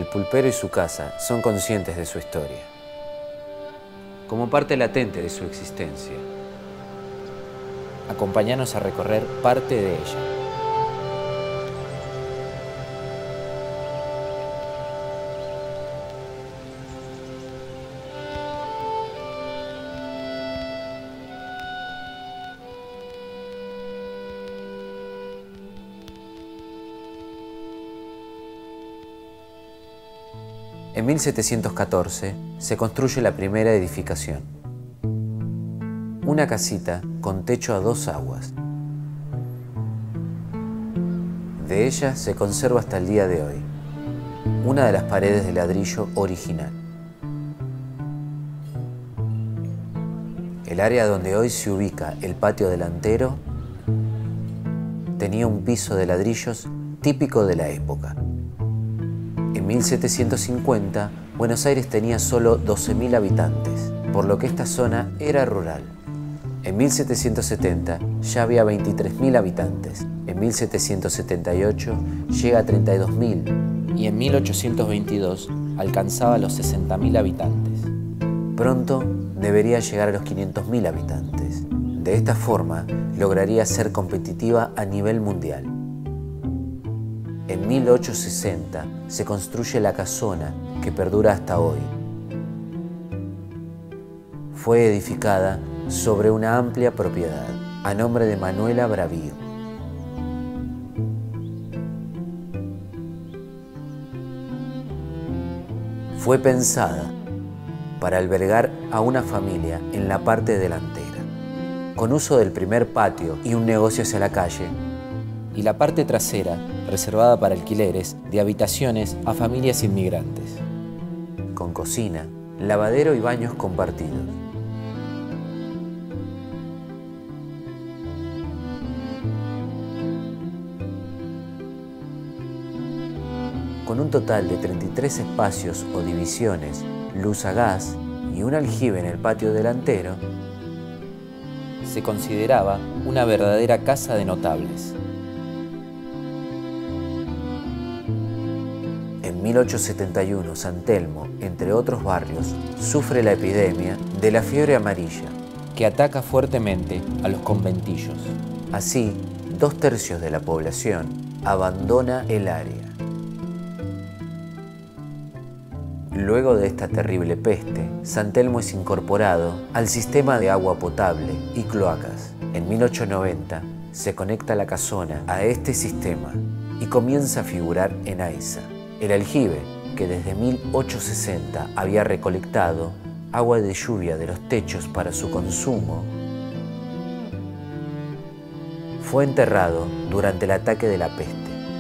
el pulpero y su casa son conscientes de su historia, como parte latente de su existencia. Acompáñanos a recorrer parte de ella. En 1714 se construye la primera edificación, una casita con techo a dos aguas. De ella se conserva hasta el día de hoy una de las paredes de ladrillo original. El área donde hoy se ubica el patio delantero tenía un piso de ladrillos típico de la época. En 1750, Buenos Aires tenía solo 12.000 habitantes, por lo que esta zona era rural. En 1770 ya había 23.000 habitantes, en 1778 llega a 32.000 y en 1822 alcanzaba los 60.000 habitantes. Pronto debería llegar a los 500.000 habitantes. De esta forma lograría ser competitiva a nivel mundial. En 1860 se construye la casona que perdura hasta hoy. Fue edificada sobre una amplia propiedad a nombre de Manuela Bravío. Fue pensada para albergar a una familia en la parte delantera, con uso del primer patio y un negocio hacia la calle, y la parte trasera reservada para alquileres de habitaciones a familias inmigrantes, con cocina, lavadero y baños compartidos. Con un total de 33 espacios o divisiones, luz a gas y un aljibe en el patio delantero, se consideraba una verdadera casa de notables. En 1871, San Telmo, entre otros barrios, sufre la epidemia de la fiebre amarilla, que ataca fuertemente a los conventillos. Así, 2/3 de la población abandona el área. Luego de esta terrible peste, San Telmo es incorporado al sistema de agua potable y cloacas. En 1890 se conecta la casona a este sistema y comienza a figurar en Aiza. El aljibe, que desde 1860 había recolectado agua de lluvia de los techos para su consumo, fue enterrado durante el ataque de la peste.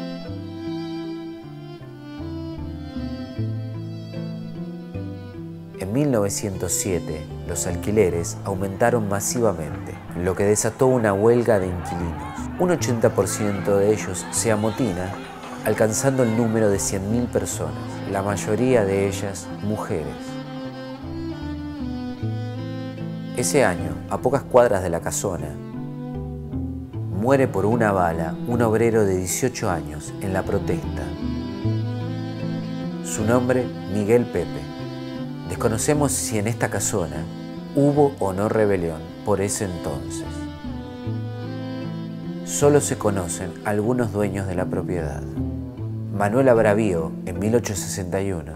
En 1907, los alquileres aumentaron masivamente, lo que desató una huelga de inquilinos. Un 80% de ellos se amotina, alcanzando el número de 100.000 personas, la mayoría de ellas mujeres. Ese año, a pocas cuadras de la casona, muere por una bala un obrero de 18 años en la protesta. Su nombre, Miguel Pepe. Desconocemos si en esta casona hubo o no rebelión por ese entonces. Solo se conocen algunos dueños de la propiedad. Manuela Bravío en 1861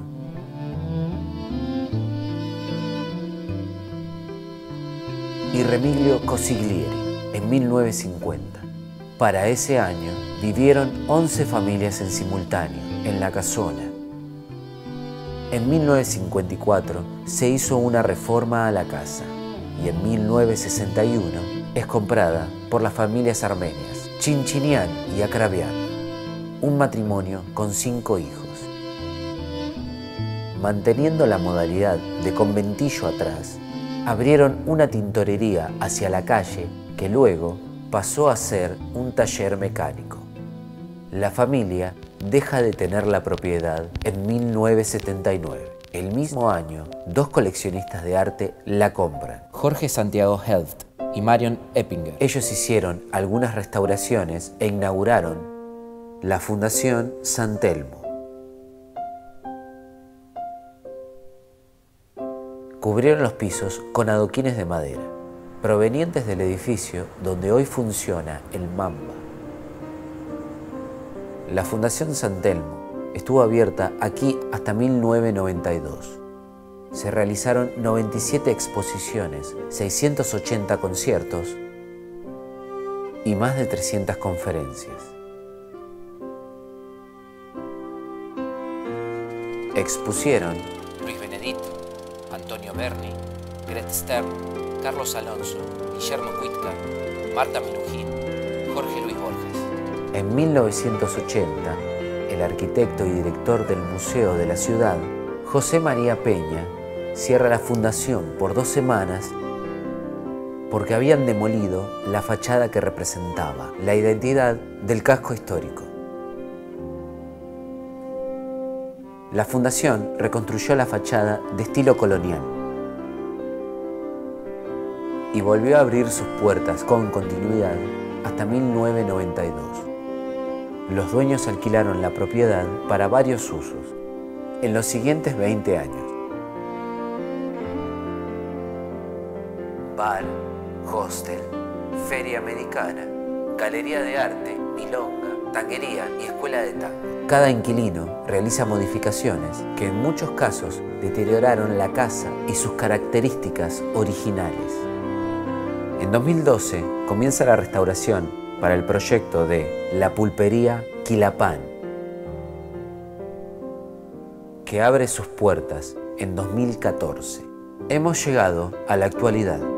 y Remigio Cosiglieri en 1950. Para ese año vivieron 11 familias en simultáneo en la casona. En 1954 se hizo una reforma a la casa y en 1961 es comprada por las familias armenias Chinchinian y Akravian, un matrimonio con 5 hijos. Manteniendo la modalidad de conventillo atrás, abrieron una tintorería hacia la calle que luego pasó a ser un taller mecánico. La familia deja de tener la propiedad en 1979. El mismo año, 2 coleccionistas de arte la compran, Jorge Santiago Helft y Marion Eppinger. Ellos hicieron algunas restauraciones e inauguraron la Fundación San Telmo. Cubrieron los pisos con adoquines de madera, provenientes del edificio donde hoy funciona el Mamba. La Fundación San Telmo estuvo abierta aquí hasta 1992. Se realizaron 97 exposiciones, 680 conciertos y más de 300 conferencias. Expusieron Luis Benedit, Antonio Berni, Gret Stern, Carlos Alonso, Guillermo Cuitca, Marta Minujín, Jorge Luis Borges. En 1980, el arquitecto y director del Museo de la Ciudad, José María Peña, cierra la fundación por 2 semanas porque habían demolido la fachada que representaba la identidad del casco histórico. La fundación reconstruyó la fachada de estilo colonial y volvió a abrir sus puertas con continuidad hasta 1992. Los dueños alquilaron la propiedad para varios usos en los siguientes 20 años. Bar, hostel, feria americana, galería de arte, milonga, tanguería y escuela de tango. Cada inquilino realiza modificaciones que en muchos casos deterioraron la casa y sus características originales. En 2012 comienza la restauración para el proyecto de la pulpería Quilapán, que abre sus puertas en 2014. Hemos llegado a la actualidad.